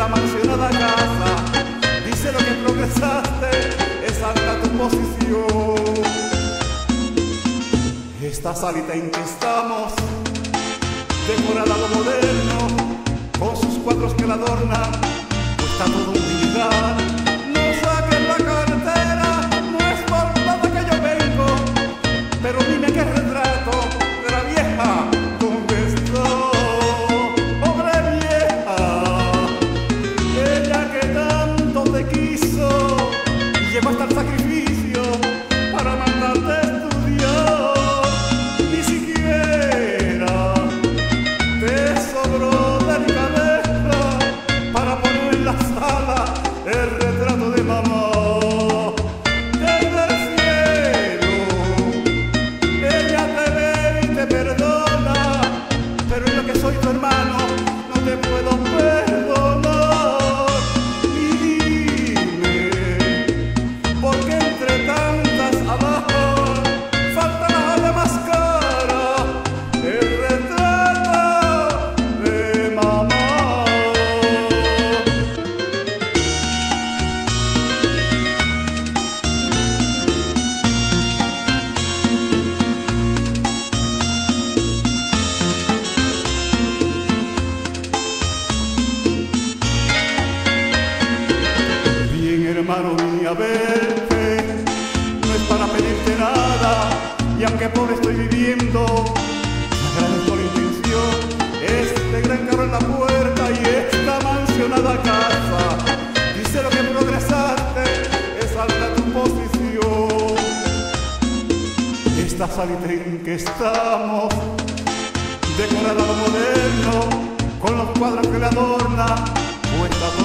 esta mansionada casa. Dice lo que progresaste, es alta tu posición. Esta salita en que estamos, decorada a lo moderno, con sus cuadros que la adornan, cuesta todo humildad. No saquen la cartera, no es por nada que yo vengo, pero dime qué retrato de la vieja, ¿dónde está? Pobre vieja, ella que tanto te quiso y llegó hasta el sacrificio para mandarte a estudiar. Ni siquiera te sobró delicadeza para poner en la sala el retrato de mamá. Desde el cielo ella te ve y te perdona, pero yo que soy tu hermano no te puedo perdonar. Y dime, ¿por qué entre tantas abajo falta la de más cara, el retrato de mamá? Bien, hermano, vine a verte, no es para pedirte nada, y aunque pobre estoy viviendo, te agradezco la intención. Este gran carro en la puerta y esta mansionada casa, dice lo que progresaste, es alta tu posición. Esta salita en que estamos, decorada a lo moderno, con los cuadros que le adornan, cuesta